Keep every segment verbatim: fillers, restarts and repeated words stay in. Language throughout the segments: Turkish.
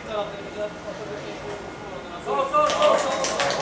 Sol sol sol sol.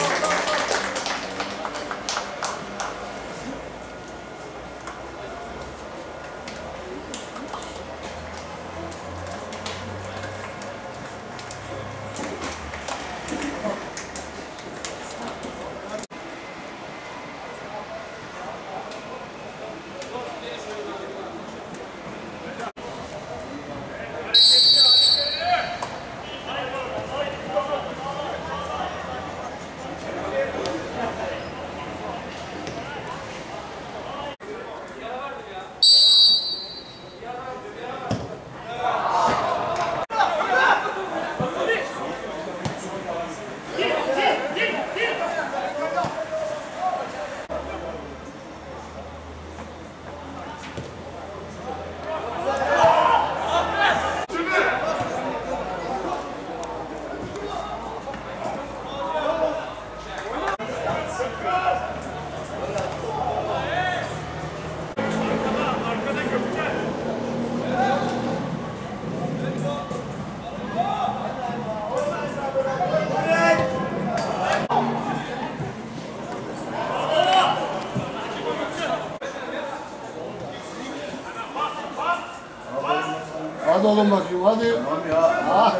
Hadi oğlum bakayım hadi. Tamam ya. Ah.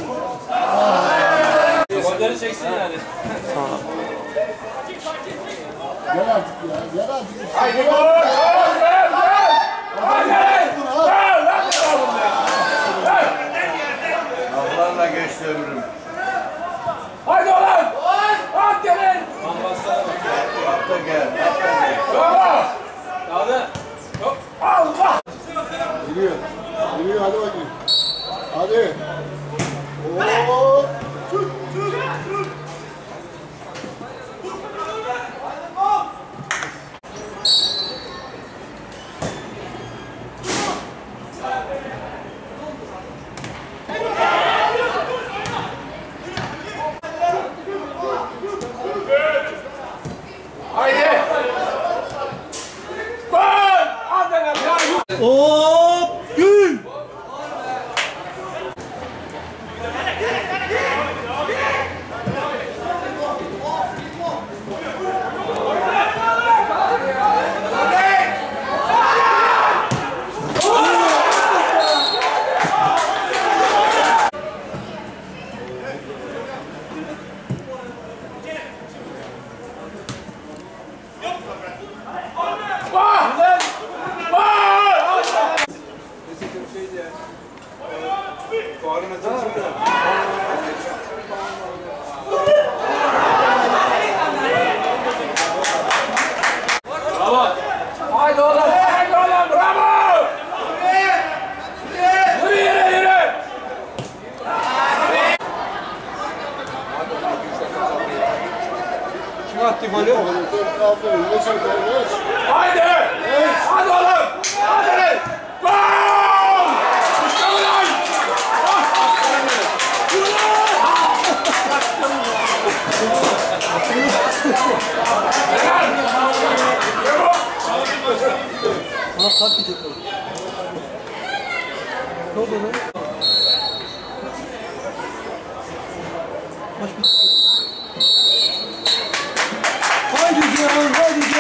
Ah. Golleri çeksin yani. Gel artık ya. Gel artık. Haydi gol! Gol! Gol! Gol! Laflarla geçti ömrüm. Haydi oğlum! At gelin! Bak da gel. Bak da gel. Bravo! Kaldı. Hop! Allah! Geliyor. Geliyor hadi bakayım. Hadi. Oo. Haydi! Gol! Adana ya! Hop. Gül. Bravo! Haydi oğlum! Haydi oğlum! Bravo! Yürü yürü yürü! Kim attı golü? Aferin. Geç arkaya geç. Haydi! Hadi oğlum! Hadi! Gol! İşte bu lan! Bana kalk gidecek o. Ne oldu lan? Maç bitti. Haydi canım, haydi